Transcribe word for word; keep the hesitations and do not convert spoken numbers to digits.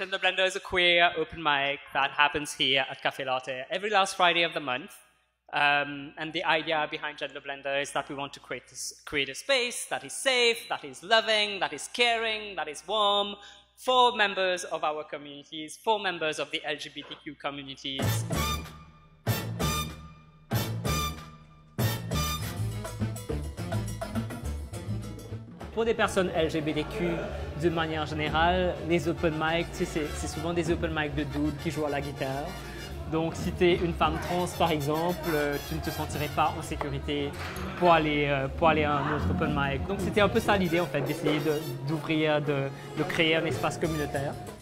Gender Blender is a queer open mic that happens here at Café Latte every last Friday of the month. Um, and the idea behind Gender Blender is that we want to create, this, create a space that is safe, that is loving, that is caring, that is warm for members of our communities, for members of the L G B T Q communities. Pour des personnes L G B T Q, de manière générale, les open mic, tu sais, c'est souvent des open mic de dudes qui jouent à la guitare. Donc si tu es une femme trans par exemple, tu ne te sentirais pas en sécurité pour aller, pour aller à un autre open mic. Donc c'était un peu ça l'idée en fait, d'essayer d'ouvrir, de, de, de créer un espace communautaire.